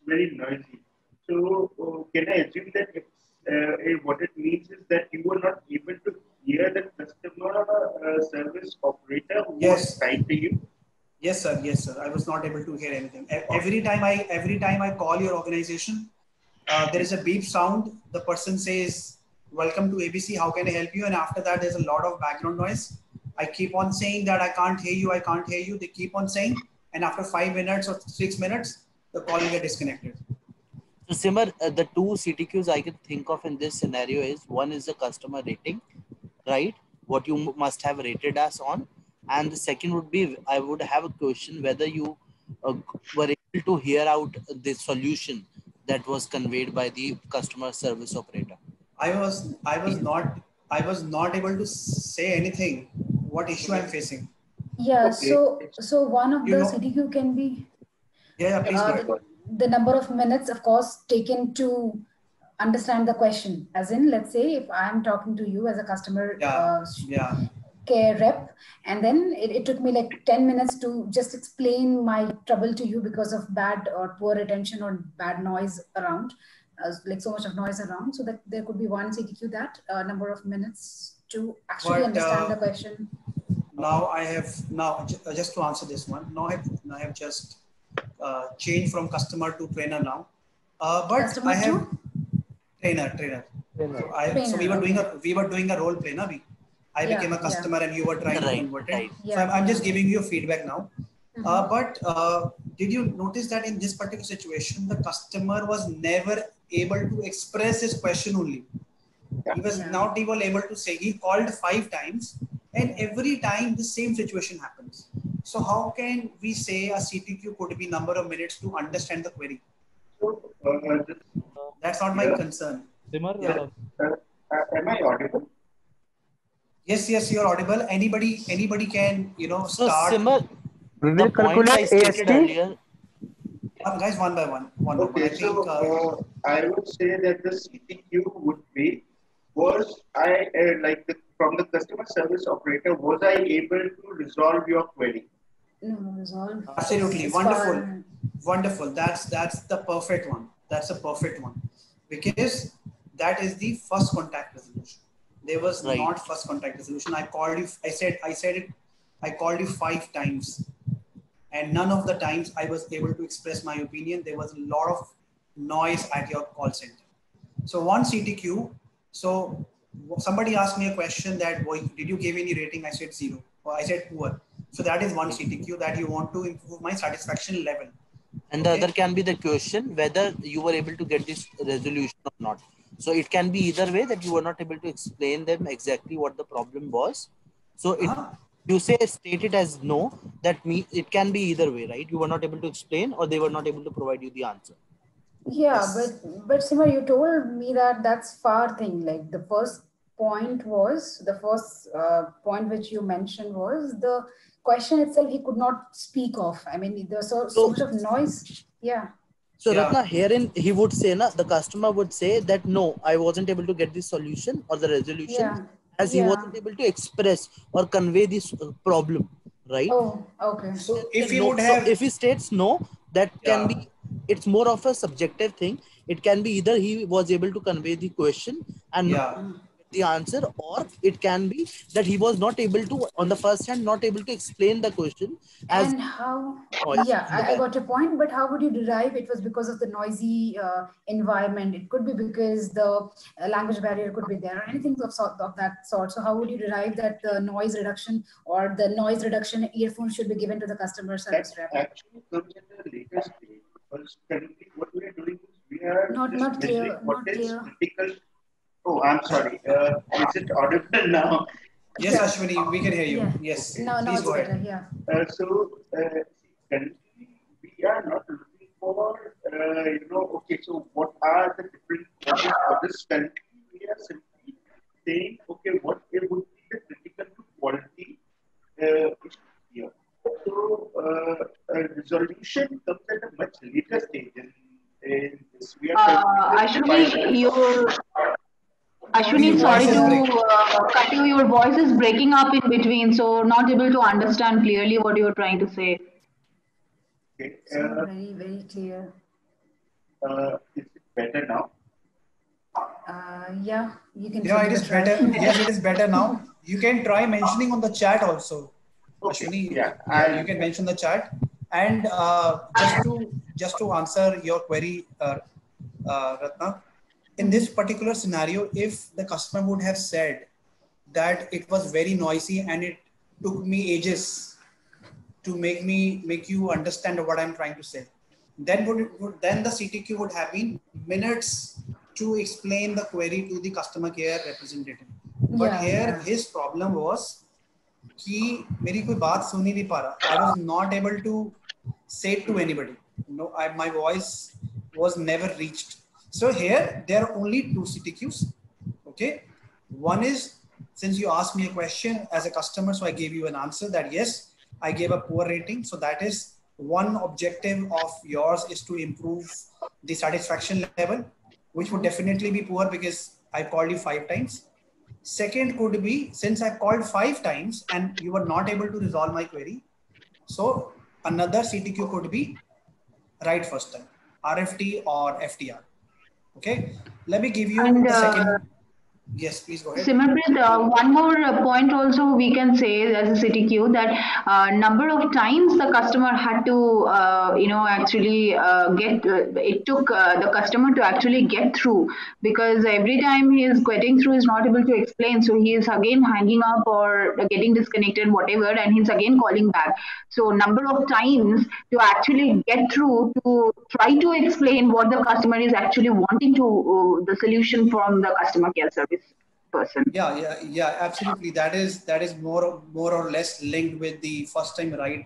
very noisy. So can I assume that what it means is that you were not able to hear the customer service operator who was Yes. trying to you? Yes, sir. Yes, sir. I was not able to hear anything. Every time I call your organization, there is a beep sound. The person says, "Welcome to ABC. How can I help you?" And after that, there's a lot of background noise. I keep on saying that I can't hear you. I can't hear you. They keep on saying, and after 5 minutes or 6 minutes, the call will get disconnected. So Simar, the two CTQs I can think of in this scenario is one is the customer rating, right? What you must have rated us on, and the second would be I would have a question whether you were able to hear out the solution that was conveyed by the customer service operator. I was not able to say anything. What issue I'm facing? Yeah, Okay. so one of You the know? CTQ can be Yeah, please go ahead. the number of minutes, of course, taken to understand the question. As in, let's say if I'm talking to you as a customer Yeah. care rep, and then it took me like 10 minutes to just explain my trouble to you because of bad or poor retention or bad noise around, like so much of noise around. So that there could be one CTQ that number of minutes to actually But understand the question. just to answer this one. Now I have just changed from customer to trainer now. But Customer I have to trainer. So we trainer. were doing Okay. a role play, na? I Yeah, became a yeah. customer and you were trying to Right, convert it. right. So Yeah, I'm yeah. just giving you feedback now. Mhm. But did you notice that in this particular situation, the customer was never able to express his question only. He was Yeah. not even able to say. He called 5 times, and every time the same situation happens. So how can we say a CTQ could be number of minutes to understand the query? So this, That's not my yeah. concern. Simar, Yeah. Am I audible? Yes, you're audible. Anybody can, So start. Simar, We the will points I calculate stated AST. earlier. Guys, one by one. I Okay, think, so I would say that the CTQ would be was I like from the customer service operator, was I able to resolve your query? No, resolve. absolutely It's wonderful. far. Wonderful. That's the perfect one. That's a perfect one. Because that is the first contact resolution. There was Right. not first contact resolution. I called you, I said it, I called you 5 times. And none of the times I was able to express my opinion. There was a lot of noise at your call center. So one CTQ. So somebody asked me a question that, "Boy, did you give any rating?" I said 0. Or I said poor. So that is one CTQ that you want to improve my satisfaction level. And the Okay. other can be the question whether you were able to get this resolution or not. So it can be either way that you were not able to explain them exactly what the problem was. So you say state it as no, that means it can be either way, right? You were not able to explain or they were not able to provide you the answer. Yeah, Yes. but Sima, you told me that that's far thing. Like the first point which you mentioned was the question itself he could not speak of. I mean, there's so So much of noise. Yeah. So Yeah. Ratna, herein he would say, the customer would say that no, I wasn't able to get the solution or the resolution Yeah. as he Yeah. wasn't able to express or convey this problem, right? Oh, okay. So if he No, would so have, if he states no, that can yeah. be, it's more of a subjective thing. It can be either he was able to convey the question and not Yeah. get the answer, or it can be that he was not able to, on the first hand, not able to explain the question as And how, noise yeah, in the I background. got your point, but how would you derive it was because of the noisy environment? It could be because the language barrier could be there or anything of that sort. So how would you derive that the noise reduction or the noise reduction earphones should be given to the customer That service rep? actually comes in the later stage because currently what we are doing is we are just Not measuring clear, what not is clear. critical. Oh, I'm sorry. Is it audible now? Yes, Yeah, Ashwini, we can hear you. yeah. Yes, Okay. No, please it's go better. ahead. Yeah. See, currently we are not looking for, okay, so what are the different causes for this? Currently, we are simply saying, okay, what it would be the critical to quality issue here. So, resolution comes at a much later stage. In this, we are currently just Ashwini, defining. Ashwini, your Ashwini, voice sorry is break. to cut you. Your voice is breaking up in between, so not able to understand clearly what you were trying to say. Okay, It's not very, very clear. Is it better now? Yeah, you can. Yeah, give it is a try. better. Yes, it is better now. You can try mentioning on the chat also. Okay. Ashwini, Yeah. you can mention the chat. And just to answer your query, Ratna, in this particular scenario, if the customer would have said that it was very noisy and it took me ages to make you understand what I'm trying to say, then then the CTQ would have been minutes to explain the query to the customer care representative. But here his problem was कि मेरी कोई बात सुन ही नहीं पा रहा. I was not able to say it to anybody. No, my voice was never reached. So here there are only two CTQs. Okay, one is, since you asked me a question as a customer, so I gave you an answer that yes, I gave a poor rating. So that is one objective of yours, is to improve the satisfaction level, which would definitely be poor because I called you 5 times. Second could be, since I called 5 times and you were not able to resolve my query, so another CTQ could be right first time, RFT or FTR. Okay, let me give you And the second. Yes, please go ahead. Simarpreet, one more point also we can say as a CTQ, that number of times the customer had to, actually it took the customer to actually get through, because every time he is getting through, is not able to explain. So he is again hanging up or getting disconnected, whatever, and he's again calling back. So number of times to actually get through to try to explain what the customer is actually wanting to, the solution from the customer care service person. Yeah, absolutely. That is more or less linked with the first time right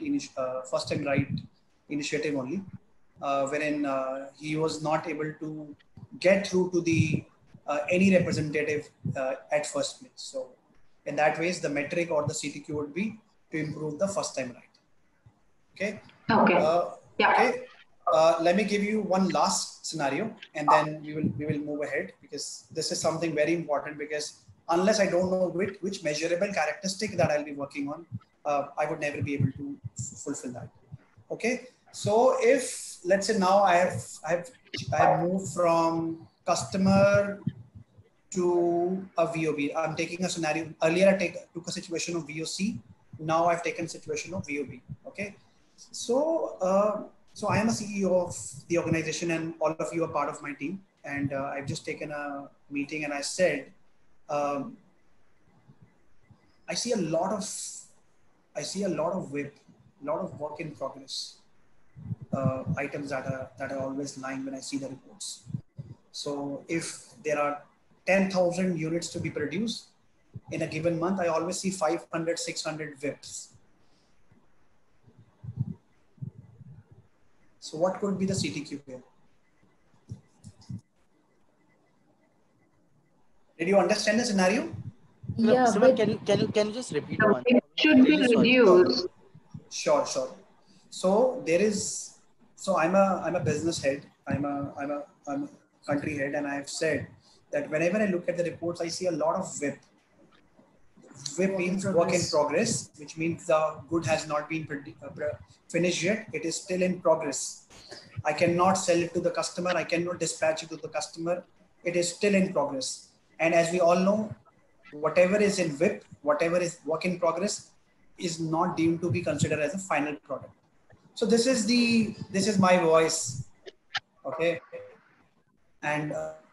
initiative only, wherein he was not able to get through to the any representative at first place. So in that ways, the metric or the CTQ would be to improve the first time right. Okay. Okay. Let me give you one last scenario, and then we will move ahead, because this is something very important, because unless I don't know which measurable characteristic that I'll be working on, I would never be able to fulfill that. Okay. So if, let's say now I have moved from customer to a VOB. I'm taking a scenario. Earlier I took a situation of VOC. Now I've taken situation of VOB. Okay. So so I am a CEO of the organization, and all of you are part of my team. And I've just taken a meeting, and I said, I see a lot of WIP, a lot of work in progress items that are always lying when I see the reports. So if there are 10,000 units to be produced in a given month, I always see 500, 600 WIPs. So what could be the CTQ here? Did you understand the scenario? Yeah, Simar, can you just repeat one? It should be reduced. Sure. So there is. So I'm a business head. I'm a country head, and I have said that whenever I look at the reports, I see a lot of WIP. WIP means work in progress, which means the good has not been finished yet. It is still in progress. I cannot sell it to the customer. I cannot dispatch it to the customer. It is still in progress. And as we all know, whatever is in WIP, whatever is work in progress, is not deemed to be considered as a final product. So this is my voice. Okay. And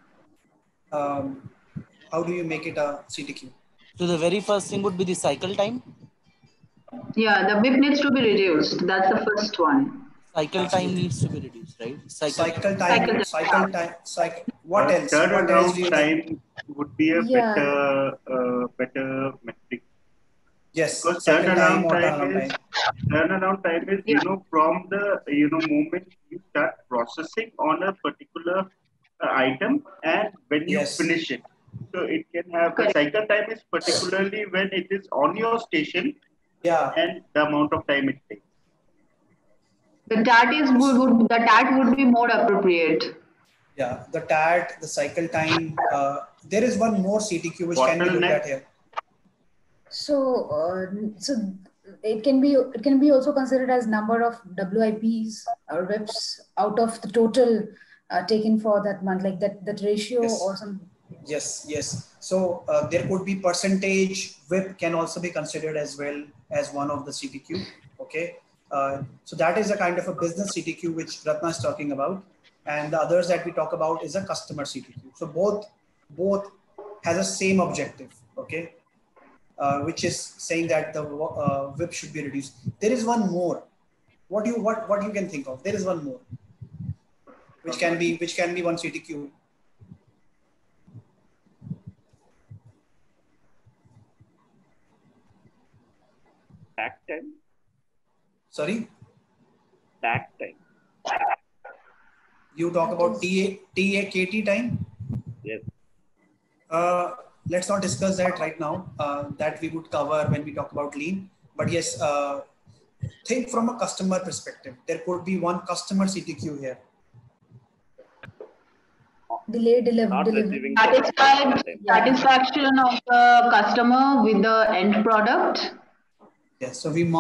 how do you make it a CTQ? So the very first thing would be the cycle time. Yeah, the WIP needs to be reduced. That's the first one. Cycle time needs to be reduced, right? Cycle time. What else? Turnaround time would be a better metric. Yes. Because turnaround time is from the moment you start processing on a particular item and when you finish it. So it can have the cycle time is particularly when it is on your station, and the amount of time it takes. The TAT would be more appropriate. Yeah, the TAT, the cycle time. There is one more CTQ which can be looked at here. So it can be also considered as number of WIPs or WIPs out of the total taken for that month, like that ratio Yes. or some? Yes. So there could be percentage WIP can also be considered as well as one of the CTQ. Okay. So that is a kind of a business CTQ which Ratna is talking about, and the others that we talk about is a customer CTQ. So both has a same objective. Okay. Which is saying that the WIP should be reduced. There is one more. What you can think of? There is one more, which can be one CTQ. Tag time. Sorry. Tag time. You talk about TAKT time. Yes. Let's not discuss that right now. That we would cover when we talk about lean. But yes, think from a customer perspective. There could be one customer CTQ here. Delayed Not delivery. receiving Satisfaction of the customer with the end product. Yes. So we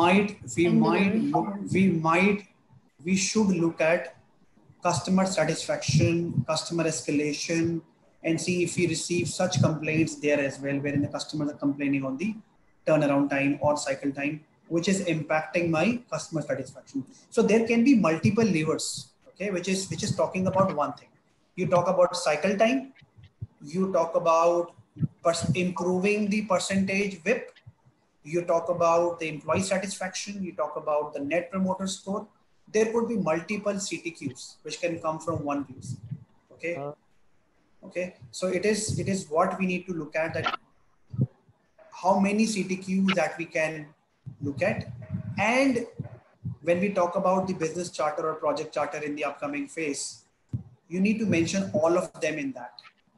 should look at customer satisfaction, customer escalation, and see if we receive such complaints there as well, wherein the customers are complaining on the turnaround time or cycle time, which is impacting my customer satisfaction. So there can be multiple levers, okay, which is talking about one thing. You talk about cycle time, you talk about improving the percentage WIP, you talk about the employee satisfaction, you talk about the net promoter score. There could be multiple CTQs which can come from one view. Okay. Okay. So it is what we need to look at, that how many CTQs that we can look at. And when we talk about the business charter or project charter in the upcoming phase, you need to mention all of them in that.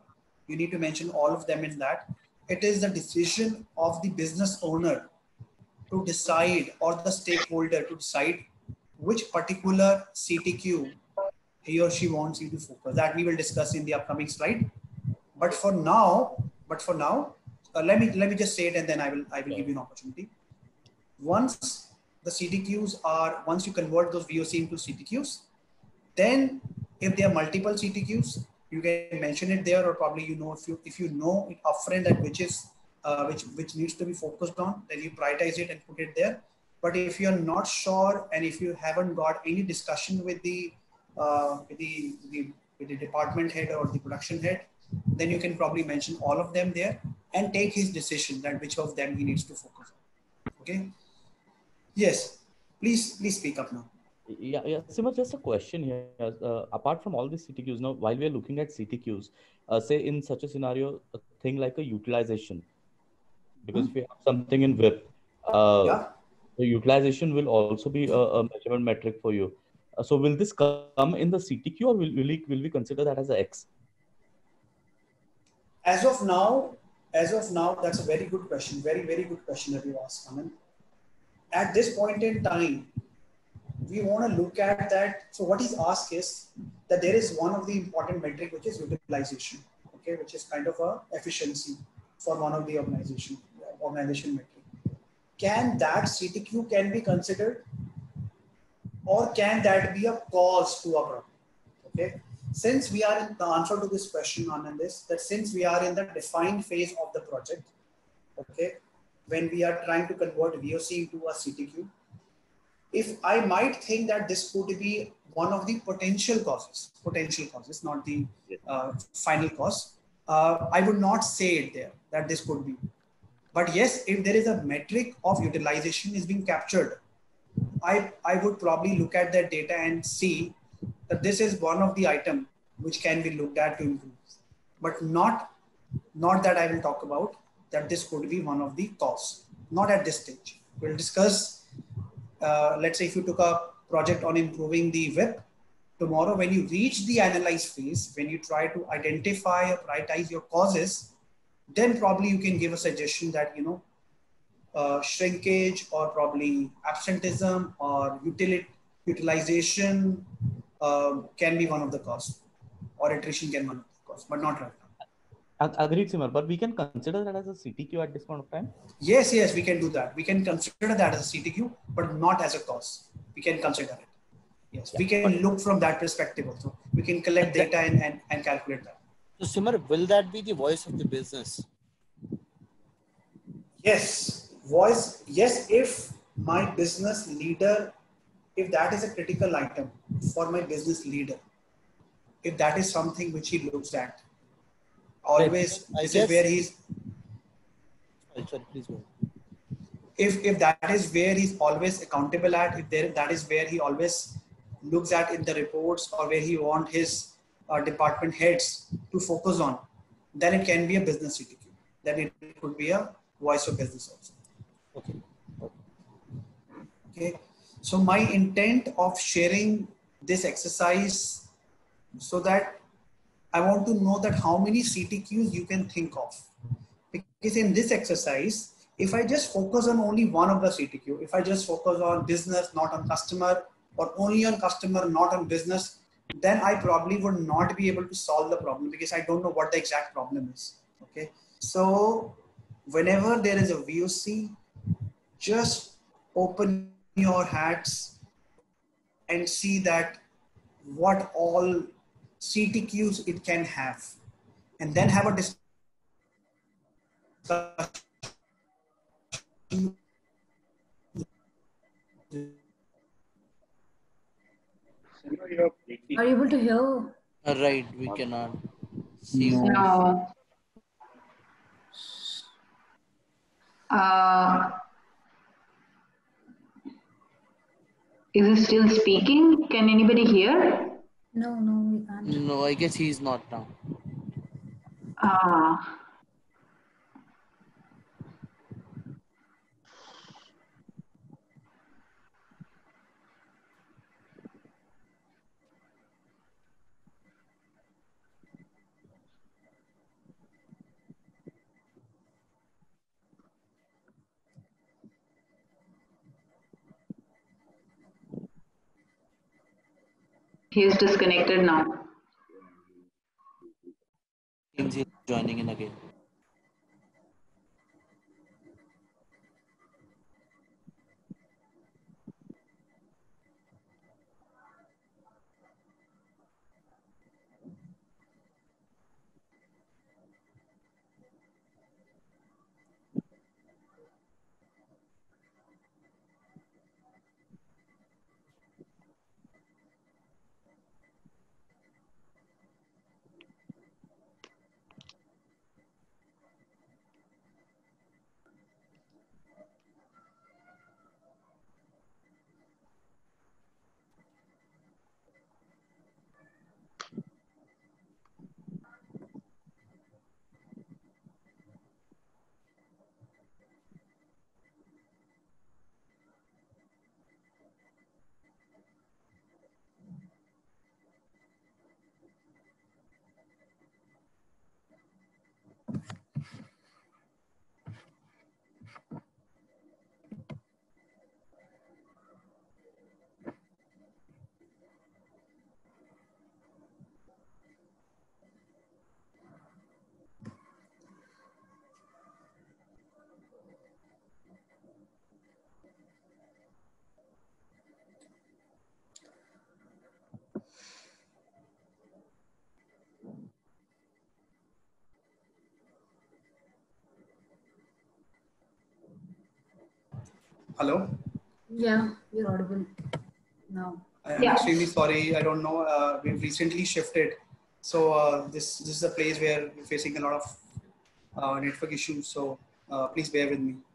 It is the decision of the business owner to decide, or the stakeholder to decide, which particular CTQ he or she wants you to focus. That we will discuss in the upcoming slide. But for now, let me just say it, and then I will give you an opportunity. Once the CTQs once you convert those VOC into CTQs, then if there are multiple CTQs, you can mention it there, or probably if you know it upfront that which needs to be focused on, then you prioritize it and put it there. But if you're not sure, and if you haven't got any discussion with the department head or the production head, then you can probably mention all of them there and take his decision that which of them he needs to focus on. Okay. Yes. Please speak up now. Yeah. Simar, just a question here. Apart from all these CTQs, now while we are looking at CTQs, say in such a scenario, a thing like a utilization, because if you have something in WIP, the utilization will also be a measurement metric for you. So will this come in the CTQ, or will we consider that as an X? As of now, that's a very good question. Very, very good question that you asked, Aman. At this point in time, we want to look at that. So what he's asked is that there is one of the important metric, which is utilization, okay, which is kind of a efficiency for one of the organization metric. Can that CTQ can be considered, or can that be a cause to a problem? Okay. Since we are in the answer to this question, Anand, is that since we are in the defined phase of the project, okay, when we are trying to convert VOC into a CTQ, if I might think that this could be one of the potential causes, not the final cause, I would not say it there that this could be. But yes, if there is a metric of utilization is being captured, I would probably look at that data and see that this is one of the items which can be looked at to improve, but not that I will talk about that this could be one of the cause. Not at this stage. We'll discuss. Let's say if you took a project on improving the WIP, tomorrow when you reach the analyze phase, when you try to identify or prioritize your causes, then probably you can give a suggestion that shrinkage or probably absenteeism or utilization can be one of the cause, or attrition can be one of the cause, but not right now. Agreed, Simar, but we can consider that as a CTQ at this point of time? Yes, we can do that. We can consider that as a CTQ, but not as a cause. We can consider it. Yes, we can look from that perspective also. We can collect data and calculate that. So Simar, will that be the voice of the business? Yes, voice. Yes, if my business leader, if that is a critical item for my business leader, if that is something which he looks at, always, this is where he's. Sorry, please go. If that is where he's always accountable at, that is where he always looks at in the reports, or where he wants his department heads to focus on, then it can be a business CTQ. Then it could be a voice of business also. Okay. Okay. So my intent of sharing this exercise, so that I want to know that how many CTQs you can think of. Because in this exercise, if I just focus on only one of the CTQ, if I just focus on business, not on customer, or only on customer, not on business, then I probably would not be able to solve the problem, because I don't know what the exact problem is. Okay. So whenever there is a VOC, just open your hats and see that what all CTQs it can have, and then have a discussion. Are you able to hear? Right, we cannot see. No. Is he still speaking? Can anybody hear? No, we can't. No, I guess he's not now. He's disconnected now. Seems he's joining in again. Hello? Yeah, you're audible now. I'm extremely sorry. I don't know. We've recently shifted. So this is a place where we're facing a lot of network issues. So please bear with me.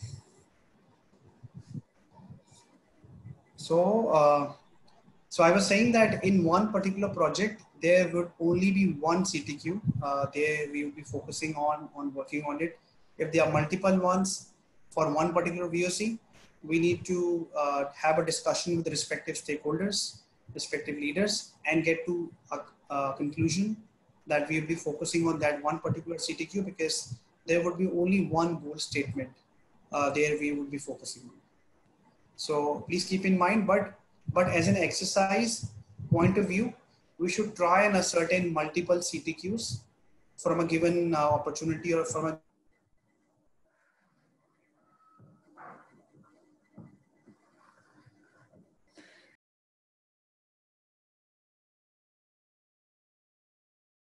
So I was saying that in one particular project, there would only be one CTQ. There we will be focusing on working on it. If there are multiple ones for one particular VOC, we need to have a discussion with the respective stakeholders, respective leaders, and get to a conclusion that we will be focusing on that one particular CTQ, because there would be only one goal statement there we would be focusing on. So please keep in mind, but as an exercise point of view, we should try and ascertain multiple CTQs from a given opportunity or from a